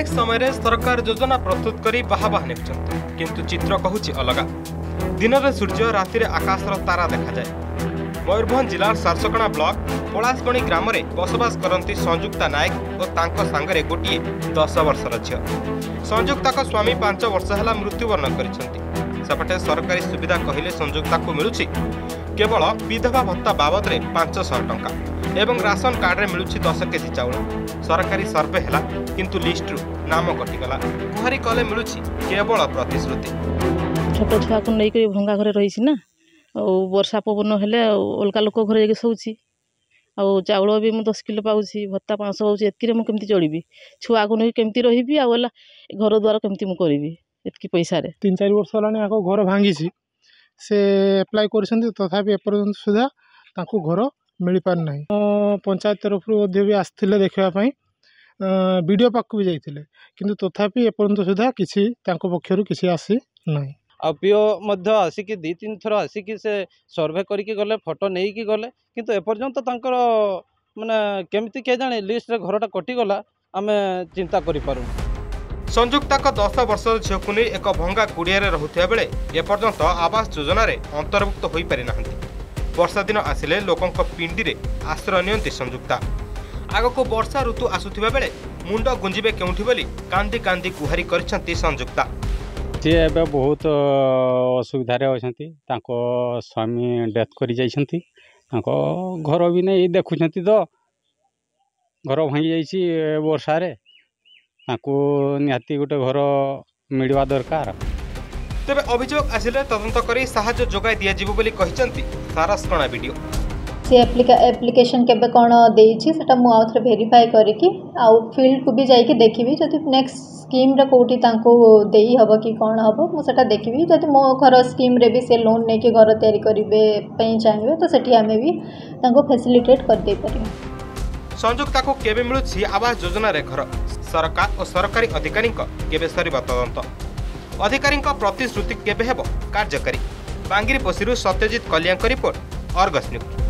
अनेक समय सरकार योजना प्रस्तुत कर बाहाबाह नेउछन्ति किंतु चित्र कहूछि अलगा। दिन में सूर्य राति में आकाशर तारा देखा जाए। मयूरभंज जिलार सारसकणा ब्लॉक पलाशबणी ग्राम में बसवास करती संजुक्ता नायक और तांको सांगरे गोटे 10 वर्षर झील। संजुक्ता को स्वामी 5 वर्ष है मृत्युवरण कर सेपटे सरकारी सुविधा कहले संजुक्ता को मिलूछि केवल विधवा भत्ता बाबद में 500 टंका एवं राशन कार्ड रे मिलूछि 10 केजी चाउल। सरकारी सर्वे हैला किंतु लिस्ट नाम कटिगला। गुहारी कले मिलूछि केवल प्रतिश्रुति। छोट छुआ को नहीं भंगा घरे रही ना वर्षा पवन हेले अलगा लोक घरे शोची चाउल भी मुझे 10 किलो पाऊँगी भत्ता 500 पाऊँगी एतकी मुझे केमती चढ़ी छुआ को नहीं केमती रही आला घर द्वार केमती मुझे करी एतकी पैसा 3-4 वर्ष है घर भांगी से एप्लाय कर तथापि एपर्यंत सुधा घर मिल पारना। पंचायत तरफ भी आसते देखापी वीडियो पाक भी जाते कि तथापि एपर्यंत सुधा किसी पक्षर किसी आसी ना। आ पीओ आसिक 2-3 थर आसिक से सर्वे करके गले फोटो नहीं कि गले किंतु एपर्यंत तांकर माने केमती के जाने लिस्ट रे घरटा कटिगला आमे चिंता करि पारू। संजुक्ता को 10 वर्ष झील को नहीं एक भंगा कुड़िया रोकता बेले एपर्यंत आवास योजना रे अंतर्भुक्त हो पारि नाहंती। वर्षा दिन आसिले लोकों पिंडी रे आश्रय नियंती संजुक्ता। आग को वर्षा ऋतु आसुथिबा बेले मुंड गुंजिबे केउठी बोली कांदी कांदी गुहारी करछंती संजुक्ता। सी एवं बहुत असुविधार अच्छा स्वामी डेथ कर घर भी नहीं देखुं तो घर भांगी जाइए वर्षा रे निहाती गोटे घर मिलवा दरकार। तेबे अभियोग आसिले तदंत करी साहाय्य जोगाई दिया जिवो बोली कहिसंती सारसकणा वीडियो। से एप्लिकेशन केबे कोन देइछि सेटा मु आउथरे वेरीफाई करिकि आउ फील्ड को भी जाइके देखिबी जदि नेक्स्ट स्कीम रे कोठी तांको देई हबो कि कोन हबो मु सेटा देखिबी। जदि मो घर स्कीम रे भी से लोन नै के घर तयारी करिवे पई चाहिबे तो सेठी हमें भी तांको फैसिलिटेट कर दे परिबे। संजुक्ता को केबे मिलुछि आवास योजना रे घर सरकार और सरकारी अधिकारी केबे सरीबा तदंत अधिकारी प्रतिश्रुति केबे हेबो कार्यकारी। बांगिरी पोसीरु सत्यजित कलिया रिपोर्ट अर्गस न्यूज।